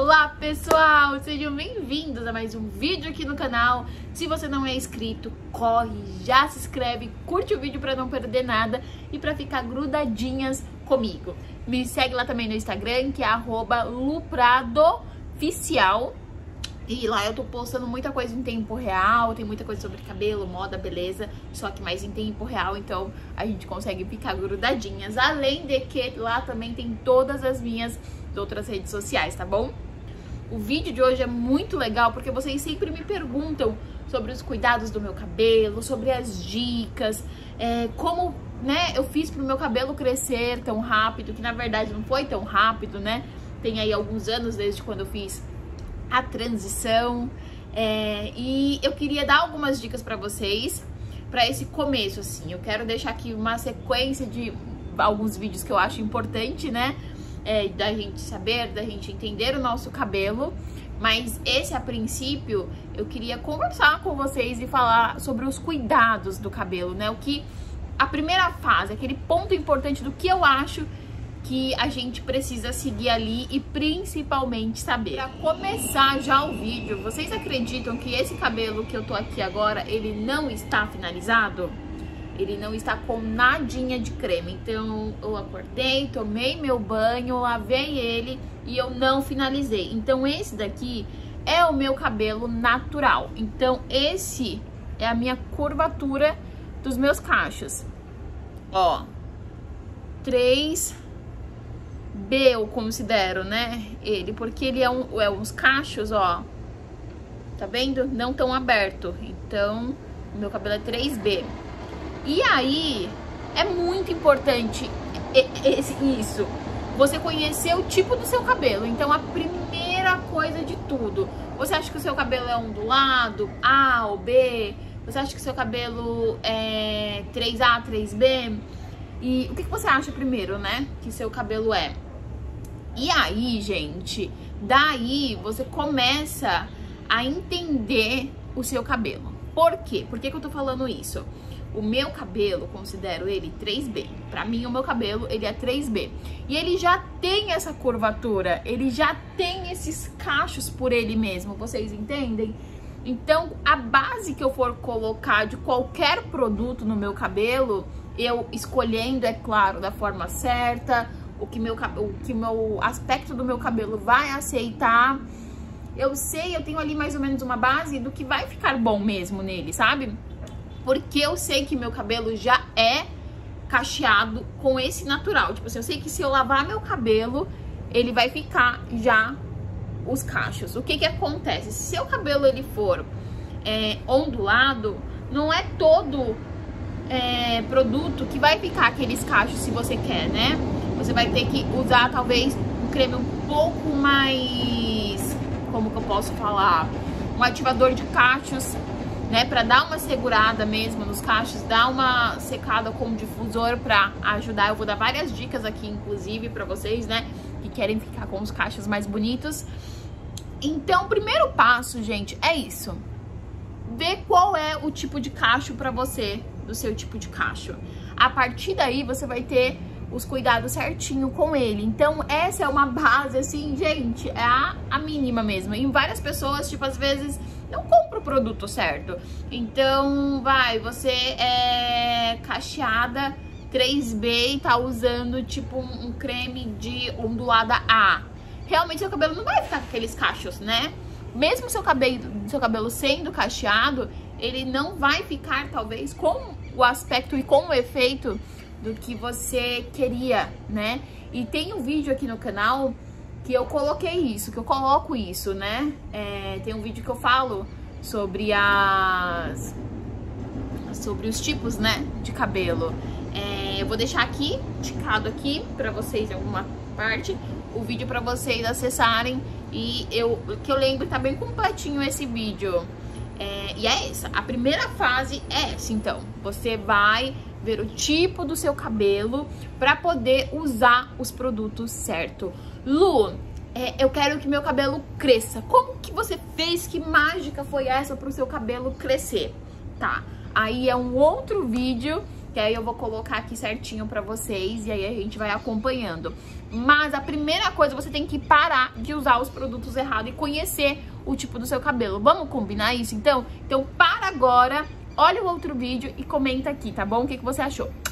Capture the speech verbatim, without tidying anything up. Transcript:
Olá pessoal, sejam bem-vindos a mais um vídeo aqui no canal. Se você não é inscrito, corre, já se inscreve, curte o vídeo para não perder nada e para ficar grudadinhas comigo. Me segue lá também no Instagram, que é arroba lupradoficial. E lá eu tô postando muita coisa em tempo real, tem muita coisa sobre cabelo, moda, beleza, só que mais em tempo real, então a gente consegue ficar grudadinhas. Além de que lá também tem todas as minhas outras redes sociais, tá bom? O vídeo de hoje é muito legal porque vocês sempre me perguntam sobre os cuidados do meu cabelo, sobre as dicas, é, como, né, eu fiz pro meu cabelo crescer tão rápido, que na verdade não foi tão rápido, né? Tem aí alguns anos desde quando eu fiz a transição, é, e eu queria dar algumas dicas pra vocês pra esse começo, assim. Eu quero deixar aqui uma sequência de alguns vídeos que eu acho importante, né? É, da gente saber, da gente entender o nosso cabelo, mas esse a princípio eu queria conversar com vocês e falar sobre os cuidados do cabelo, né? O que a primeira fase, aquele ponto importante do que eu acho que a gente precisa seguir ali e principalmente saber. Para começar já o vídeo, vocês acreditam que esse cabelo que eu tô aqui agora, ele não está finalizado? Ele não está com nadinha de creme. Então eu acordei, tomei meu banho, lavei ele e eu não finalizei. Então esse daqui é o meu cabelo natural. Então esse é a minha curvatura dos meus cachos. Ó, três B eu considero, né? Ele, porque ele é, um, é uns cachos, ó. Tá vendo? Não tão aberto. Então o meu cabelo é três B. E aí, é muito importante esse, isso, você conhecer o tipo do seu cabelo. Então, a primeira coisa de tudo, você acha que o seu cabelo é ondulado, A ou B? Você acha que o seu cabelo é três A, três B? E o que, que você acha primeiro, né, que seu cabelo é? E aí, gente, daí você começa a entender o seu cabelo. Por quê? Por que que eu tô falando isso? O meu cabelo, considero ele três B. Pra mim, o meu cabelo, ele é três B. E ele já tem essa curvatura, ele já tem esses cachos por ele mesmo, vocês entendem? Então, a base que eu for colocar de qualquer produto no meu cabelo, eu escolhendo, é claro, da forma certa, o que meu, o que meu aspecto do meu cabelo vai aceitar. Eu sei, eu tenho ali mais ou menos uma base do que vai ficar bom mesmo nele, sabe? Porque eu sei que meu cabelo já é cacheado com esse natural. Tipo assim, eu sei que se eu lavar meu cabelo, ele vai ficar já os cachos. O que que acontece? Se seu cabelo ele for é, ondulado, não é todo é, produto que vai ficar aqueles cachos se você quer, né? Você vai ter que usar talvez um creme um pouco mais... Como que eu posso falar? Um ativador de cachos, né, pra dar uma segurada mesmo nos cachos, dar uma secada com difusor pra ajudar. Eu vou dar várias dicas aqui, inclusive, pra vocês, né, que querem ficar com os cachos mais bonitos. Então, o primeiro passo, gente, é isso. Ver qual é o tipo de cacho pra você, do seu tipo de cacho. A partir daí, você vai ter os cuidados certinho com ele. Então, essa é uma base, assim, gente, é a, a mínima mesmo. E várias pessoas, tipo, às vezes não compra o produto certo. Então, vai, você é cacheada três B e tá usando, tipo, um, um creme de ondulada A. Realmente, seu cabelo não vai ficar com aqueles cachos, né? Mesmo seu cabelo, seu cabelo sendo cacheado, ele não vai ficar, talvez, com o aspecto e com o efeito do que você queria, né? E tem um vídeo aqui no canal que eu coloquei isso, que eu coloco isso, né? É, tem um vídeo que eu falo sobre as... sobre os tipos, né, de cabelo. É, eu vou deixar aqui, ticado aqui, pra vocês em alguma parte, o vídeo pra vocês acessarem. E eu, que eu lembro, tá bem completinho esse vídeo. É, e é essa, a primeira fase é essa, então. Você vai ver o tipo do seu cabelo pra poder usar os produtos certo. Lu, é, eu quero que meu cabelo cresça. Como que você fez? Que mágica foi essa pro seu cabelo crescer? Tá, aí é um outro vídeo que aí eu vou colocar aqui certinho pra vocês e aí a gente vai acompanhando. Mas a primeira coisa, você tem que parar de usar os produtos errados e conhecer o tipo do seu cabelo. Vamos combinar isso, então? Então, para agora, olha o outro vídeo e comenta aqui, tá bom? O que que você achou?